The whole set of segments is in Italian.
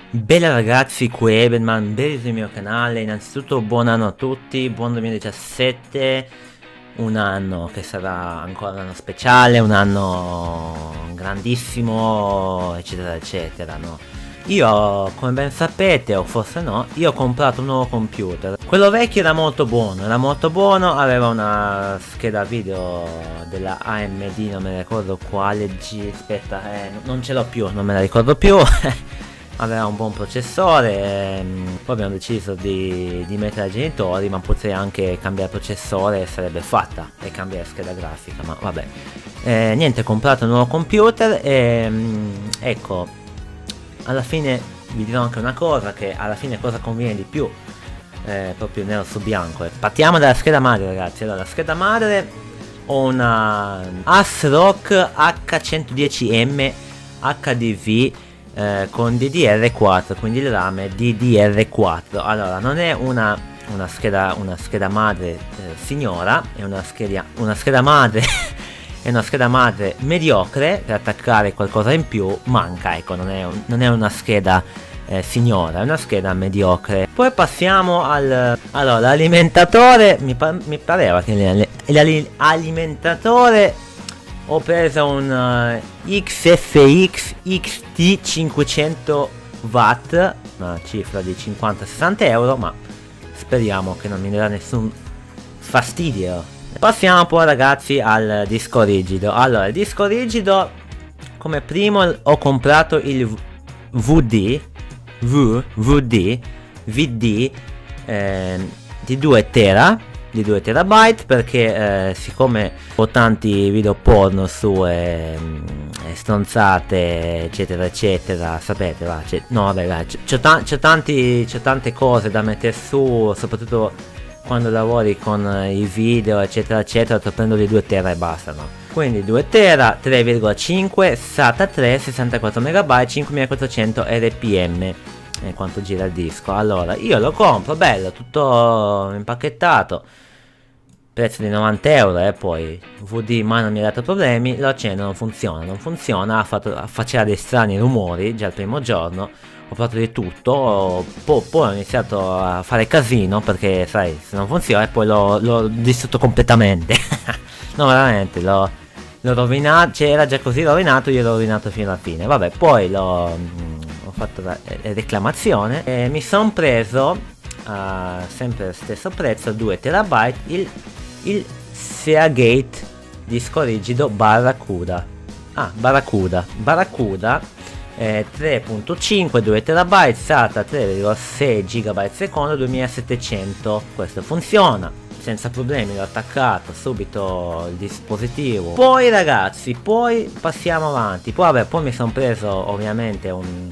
Bella ragazzi, qui Ebenman, benvenuti sul mio canale. Innanzitutto buon anno a tutti, buon 2017. Un anno che sarà ancora un anno speciale, un anno grandissimo, eccetera eccetera, no? Io, come ben sapete, o forse no, io ho comprato un nuovo computer. Quello vecchio era molto buono, aveva una scheda video della AMD, non me ne ricordo quale G, aspetta, non ce l'ho più, non me la ricordo più. Aveva un buon processore, poi abbiamo deciso di mettere ai genitori, ma potrei anche cambiare processore, sarebbe fatta, e cambiare scheda grafica, ma vabbè. Niente, ho comprato un nuovo computer e ecco, alla fine vi dirò anche una cosa, che alla fine cosa conviene di più, proprio nero su bianco. Partiamo dalla scheda madre ragazzi. Allora, la scheda madre ho una ASRock H110M HDV con DDR4, quindi il RAM è DDR4. Allora, non è una scheda madre signora, è una scheda madre è una scheda madre mediocre per attaccare qualcosa in più, manca, ecco, non è una scheda signora, è una scheda mediocre. Poi passiamo allora, l'alimentatore. Mi pareva che l'alimentatore ho preso un XFX XT 500 watt, una cifra di 50-60 euro, ma speriamo che non mi darà nessun fastidio. Passiamo poi ragazzi al disco rigido. Allora, il disco rigido, come primo ho comprato il VD di 2 tera di 2 terabyte, perché siccome ho tanti video porno su stronzate eccetera eccetera, sapete, va, no vabbè, c'ho tante cose da mettere su, soprattutto quando lavori con i video eccetera eccetera, prendo di 2 tera e bastano. Quindi 2 tera, 3,5 SATA 3, 64 MB, 5400 rpm quanto gira il disco. Allora, io lo compro bello, tutto impacchettato, prezzo di 90 euro, poi VD ma non mi ha dato problemi, lo accendo, non funziona, faceva dei strani rumori già il primo giorno. Ho fatto di tutto, poi ho iniziato a fare casino, perché sai, se non funziona, e poi l'ho distrutto completamente. No, veramente, l'ho rovinato, cioè era già così rovinato, io l'ho rovinato fino alla fine. Vabbè, poi ho fatto la reclamazione e mi sono preso sempre lo stesso prezzo, 2 terabyte, il Seagate disco rigido Barracuda. Barracuda 3.5, 2 terabyte, SATA 3,6 GB secondo, 2700. Questo funziona senza problemi, l'ho attaccato subito il dispositivo. Poi ragazzi, poi passiamo avanti. Poi mi sono preso ovviamente un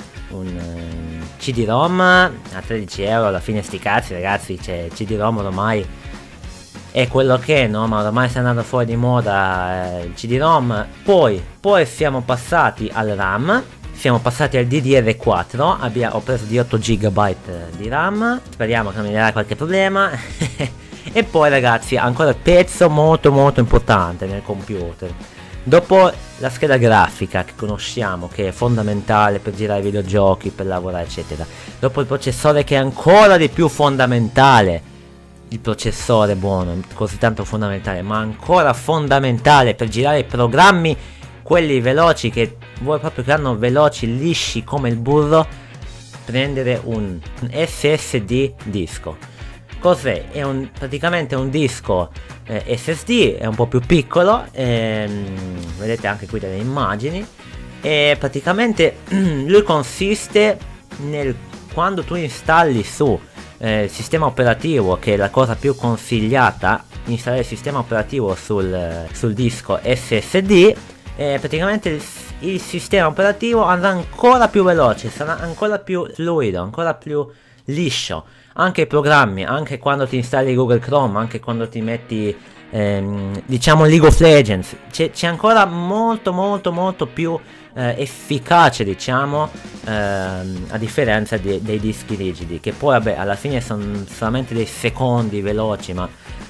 CD-ROM a 13 euro. Alla fine sti cazzi ragazzi, cioè CD-ROM ormai è quello che è, no? Ma ormai sta andando fuori di moda il CD-ROM. Poi siamo passati al RAM, siamo passati al DDR4. Ho preso di 8 GB di RAM, speriamo che non mi darà qualche problema. E poi ragazzi, ancora il pezzo molto importante nel computer, dopo la scheda grafica che conosciamo, che è fondamentale per girare videogiochi, per lavorare eccetera, dopo il processore che è ancora di più fondamentale, il processore buono, così tanto fondamentale, ma ancora fondamentale per girare i programmi, quelli veloci che vuoi proprio, che hanno veloci, lisci come il burro, prendere un SSD disco. Cos'è? È praticamente un disco SSD, è un po' più piccolo, vedete anche qui delle immagini, e praticamente lui consiste quando tu installi su sistema operativo, che è la cosa più consigliata, installare il sistema operativo sul disco SSD, praticamente il sistema operativo andrà ancora più veloce, sarà ancora più fluido, ancora più liscio. Anche i programmi, anche quando ti installi Google Chrome, anche quando ti metti diciamo League of Legends, c'è ancora molto più efficace, diciamo, a differenza dei dischi rigidi, che poi vabbè alla fine sono solamente dei secondi veloci, ma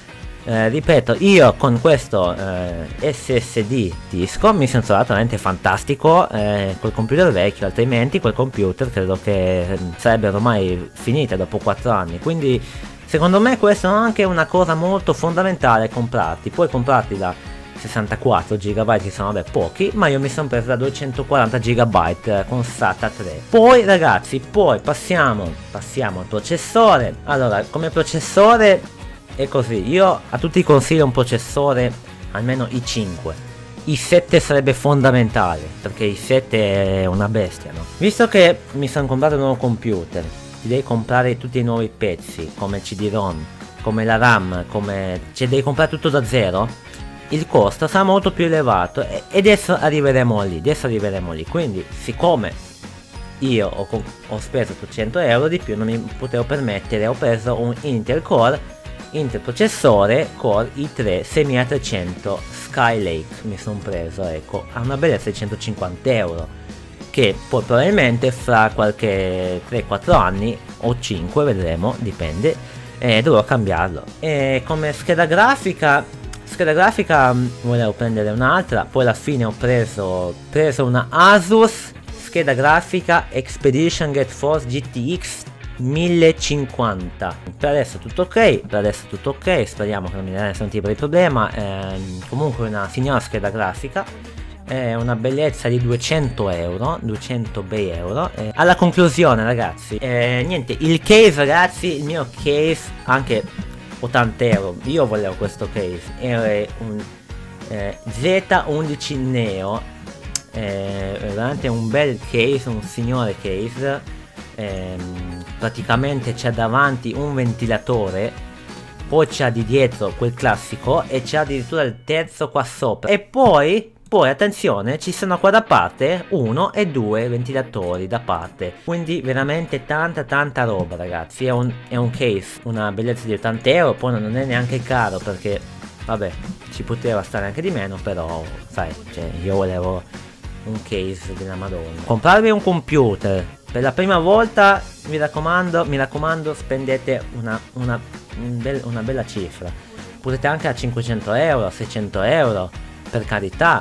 ripeto, io con questo SSD disco mi sono trovato veramente fantastico col computer vecchio, altrimenti quel computer credo che sarebbe ormai finita dopo 4 anni. Quindi secondo me questa è anche una cosa molto fondamentale, comprarti. Puoi comprarti da 64 GB, che sono vabbè pochi, ma io mi sono preso da 240 GB con SATA 3. Poi ragazzi, passiamo al processore. Allora, come processore è così, io a tutti consiglio un processore almeno i5. i7 sarebbe fondamentale, perché i7 è una bestia, no? Visto che mi sono comprato un nuovo computer, ti devi comprare tutti i nuovi pezzi, come CD-ROM, come la RAM, cioè devi comprare tutto da zero, il costo sarà molto più elevato e adesso arriveremo lì. Quindi siccome io ho speso 300 euro di più, non mi potevo permettere, ho preso un Intel processore Core i3 6300 Skylake, mi sono preso, ecco, a una bellezza di 150 euro, che poi probabilmente fra qualche 3-4 anni o 5, vedremo, dipende, dovrò cambiarlo. E come scheda grafica volevo prendere un'altra, poi alla fine ho preso una Asus scheda grafica Expedition GeForce GTX 1050. Per adesso tutto ok, speriamo che non mi dà nessun tipo di problema. Comunque una signora scheda grafica, una bellezza di 200 euro, 200 bei euro. Alla conclusione ragazzi, niente, il case ragazzi, il mio case anche 80 euro, io volevo questo case, era un Z11 Neo, veramente un bel case, un signore case. Praticamente c'è davanti un ventilatore, poi c'ha di dietro quel classico e c'è addirittura il terzo qua sopra, e poi attenzione, ci sono qua da parte 1 e 2 ventilatori da parte, quindi veramente tanta roba ragazzi. È un case, una bellezza di 80 euro, poi non è neanche caro, perché vabbè, ci poteva stare anche di meno, però sai, cioè, io volevo un case della Madonna. Comprarvi un computer per la prima volta, mi raccomando, spendete una bella cifra. Potete anche a 500 euro, 600 euro, per carità,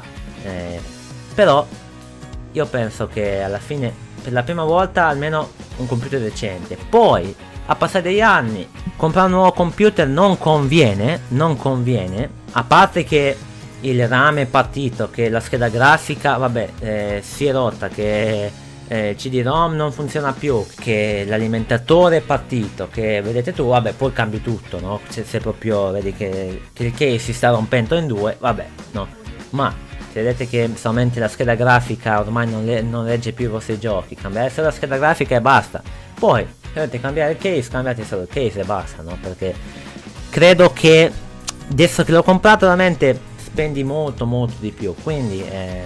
però io penso che alla fine per la prima volta almeno un computer decente. Poi a passare degli anni comprare un nuovo computer non conviene, a parte che il RAM è partito, che la scheda grafica vabbè si è rotta, che CD-ROM non funziona più, che l'alimentatore è partito, che vedete tu, vabbè, poi cambi tutto, no? Se proprio vedi che il case si sta rompendo in due, vabbè, no, ma se vedete che solamente la scheda grafica ormai non regge più i vostri giochi, cambiate solo la scheda grafica e basta. Poi dovete cambiare il case, cambiate solo il case e basta, no? Perché credo che adesso che l'ho comprato veramente spendi molto di più, quindi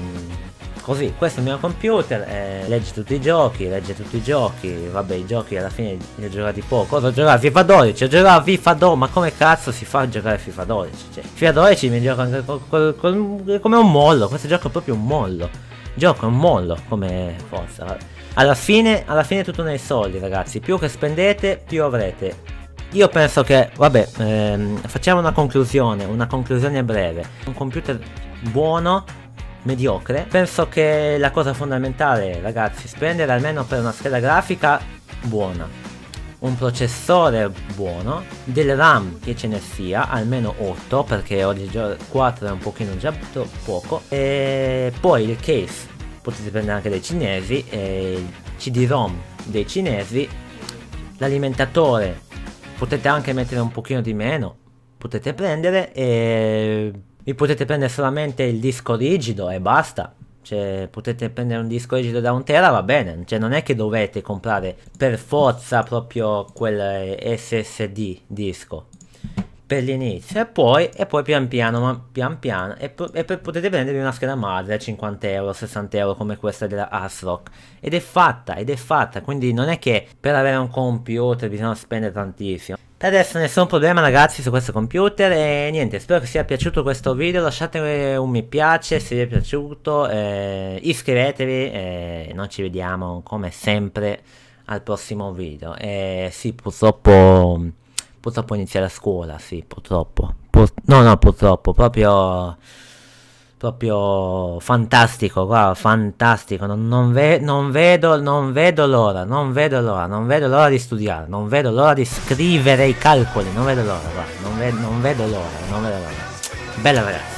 così, questo è il mio computer, legge tutti i giochi, vabbè, i giochi alla fine li ho giocati poco. Cosa ho giocato? FIFA 12, ho giocato FIFA 12, ma come cazzo si fa a giocare FIFA 12? Cioè, FIFA 12 mi gioco anche come un mollo, questo gioco è proprio un mollo, il gioco è un mollo come forza. Alla fine è tutto nei soldi ragazzi, più che spendete più avrete. Io penso che, vabbè, facciamo una conclusione breve. Un computer buono, mediocre. Penso che la cosa fondamentale ragazzi, spendere almeno per una scheda grafica buona, un processore buono, del RAM che ce ne sia, almeno 8, perché oggi 4 è un pochino già poco, e poi il case potete prendere anche dei cinesi, il CD-ROM dei cinesi, l'alimentatore potete anche mettere un pochino di meno, potete prendere, e vi potete prendere solamente il disco rigido e basta. Cioè potete prendere un disco rigido da 1 tera, va bene, cioè non è che dovete comprare per forza proprio quel SSD disco per l'inizio, e poi pian piano potete prendervi una scheda madre a 50 euro, 60 euro come questa della ASRock, ed è fatta, quindi non è che per avere un computer bisogna spendere tantissimo. Per adesso nessun problema ragazzi su questo computer, e niente, spero che sia piaciuto questo video, lasciate un mi piace se vi è piaciuto, iscrivetevi, e noi ci vediamo come sempre al prossimo video. Sì, purtroppo inizia la scuola, sì, purtroppo. no, no, purtroppo, proprio fantastico, guarda, fantastico, non vedo l'ora di studiare, non vedo l'ora di scrivere i calcoli, non vedo l'ora, guarda, non vedo l'ora, non vedo l'ora. Bella ragazza.